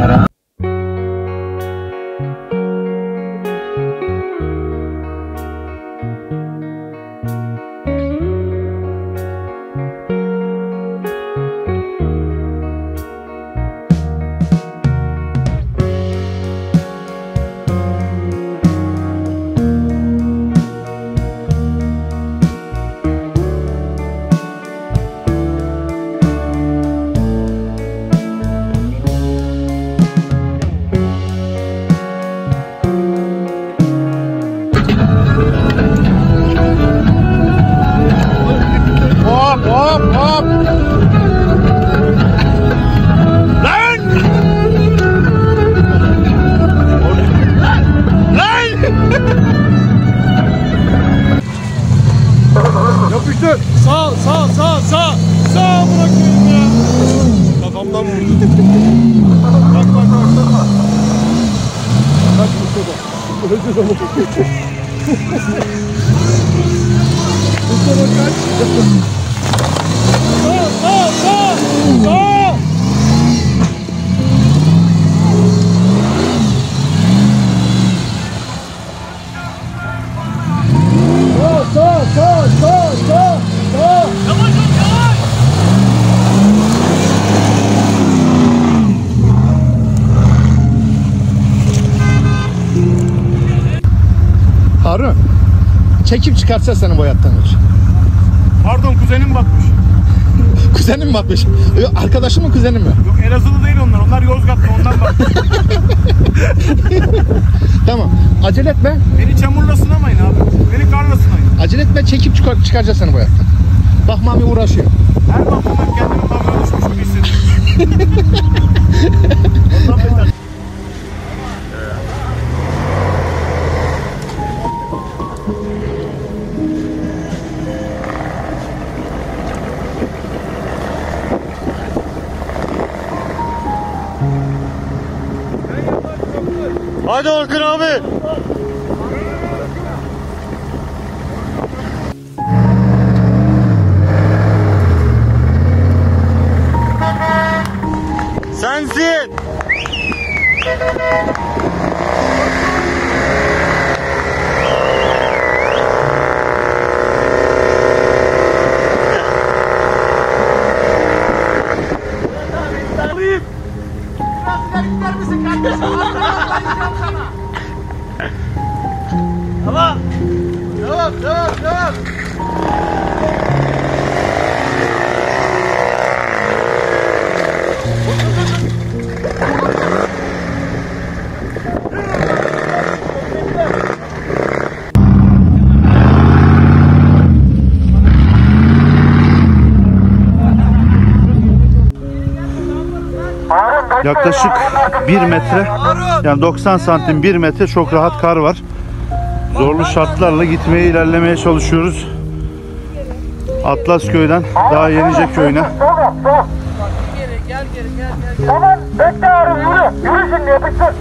kamera. Yapıştır. Sağ bırakıyorum ya. Kafamdan vurdu. Bak. Kaç Mustafa. Mustafa kaç. Sağ. Yavaş. Harun, çekip çıkartsa seni bu hayattan önce. Pardon, kuzenim batmış. Kuzenin mi batmış? Arkadaşın mı, kuzenin mi? Yok, Elazığlı değil onlar. Onlar Yozgatlı, ondan batmış. Tamam, acele etme. Beni çamurla sınamayın abi. Beni karla sınayın. Acele etme, çekip çıkaracağız seni bu hayattan. Bak Mami uğraşıyor. Her bakımdan kendimi pavyona düşmüş gibi hissediyorum. Ondan beter. Hadi Orkun abi. Sensin. Gider misin kardeşim? Tamam. Devam. Yaklaşık 1 metre, yani 90 santim 1 metre çok rahat kar var. Zorlu şartlarla gitmeye, ilerlemeye çalışıyoruz. Atlasköy'den daha Yenice köyüne. Gel. Tamam, bekle Harun, yürü şimdi, yapıştır.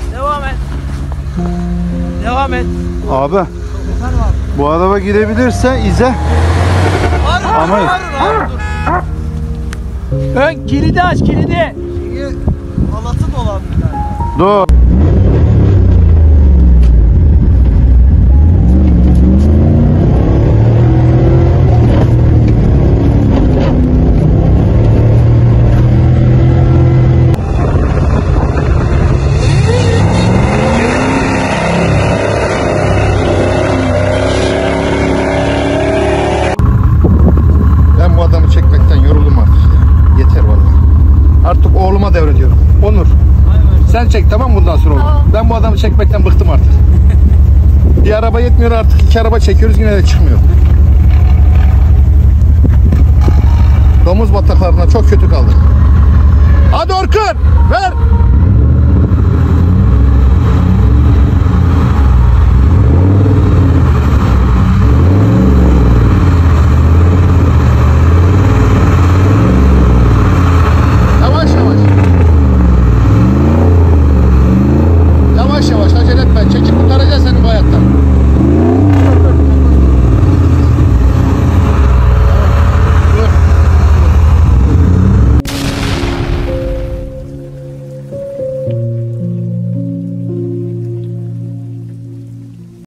Devam et. Abi, bu araba girebilirse ize. Ama Ön kilidi aç, kilidi. Halatı dolan bir tane. dur. Ben bu adamı çekmekten yoruldum artık ya. Yeter vallahi. Artık oğluma devrediyorum. Onur. Sen çek, tamam mı bundan sonra oğlum? Ben bu adamı çekmekten bıktım artık. Bir araba yetmiyor artık, 2 araba çekiyoruz, yine de çıkmıyor. Domuz bataklarına çok kötü kaldık. Hadi Orkun ver.